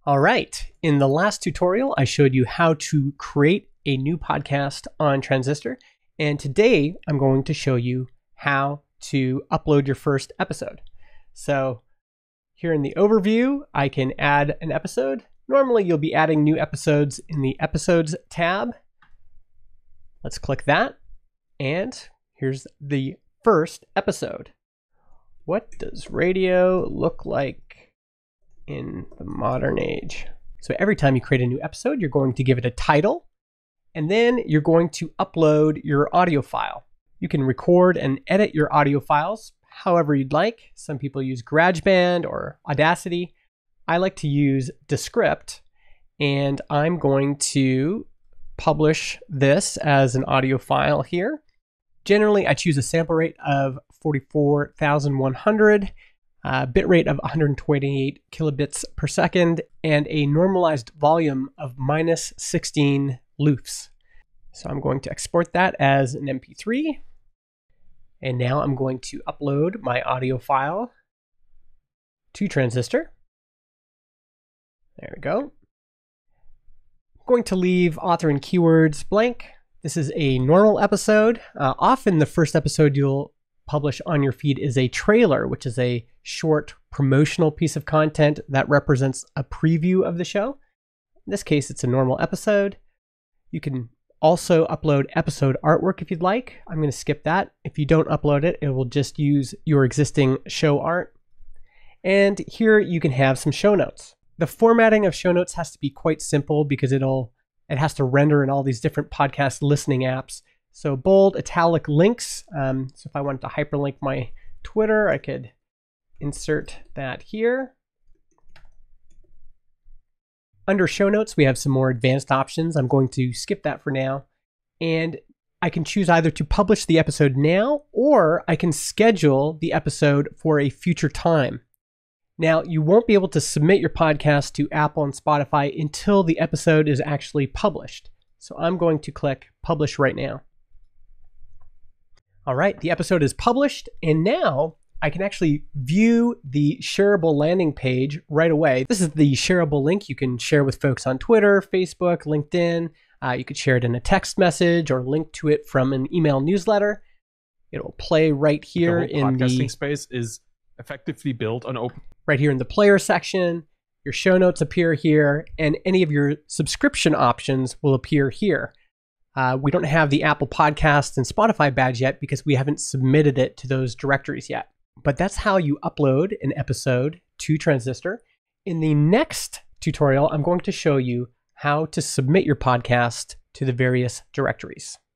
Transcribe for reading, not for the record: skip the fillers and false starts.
All right, in the last tutorial, I showed you how to create a new podcast on Transistor, and today I'm going to show you how to upload your first episode. So here in the overview, I can add an episode. Normally you'll be adding new episodes in the Episodes tab. Let's click that, and here's the first episode. What does radio look like in the modern age? So every time you create a new episode, you're going to give it a title, and then you're going to upload your audio file. You can record and edit your audio files however you'd like. Some people use GarageBand or Audacity. I like to use Descript, and I'm going to publish this as an audio file here. Generally, I choose a sample rate of 44,100, bitrate of 128 kilobits per second, and a normalized volume of minus 16 LUFS. So I'm going to export that as an MP3. And now I'm going to upload my audio file to Transistor. There we go. I'm going to leave author and keywords blank. This is a normal episode. Often the first episode you'll publish on your feed is a trailer, which is a short promotional piece of content that represents a preview of the show. In this case, it's a normal episode. You can also upload episode artwork if you'd like. I'm going to skip that. If you don't upload it, it will just use your existing show art. And here you can have some show notes. The formatting of show notes has to be quite simple because it has to render in all these different podcast listening apps. So bold, italic links. So if I wanted to hyperlink my Twitter, I could insert that here. Under show notes, we have some more advanced options. I'm going to skip that for now. And I can choose either to publish the episode now, or I can schedule the episode for a future time. Now, you won't be able to submit your podcast to Apple and Spotify until the episode is actually published. So I'm going to click Publish right now. All right, the episode is published, and now I can actually view the shareable landing page right away. This is the shareable link you can share with folks on Twitter, Facebook, LinkedIn. You could share it in a text message or link to it from an email newsletter. It will play right here in the podcasting space is effectively built on open. Right here in the player section. Your show notes appear here, and any of your subscription options will appear here. We don't have the Apple Podcasts and Spotify badge yet because we haven't submitted it to those directories yet. But that's how you upload an episode to Transistor. In the next tutorial, I'm going to show you how to submit your podcast to the various directories.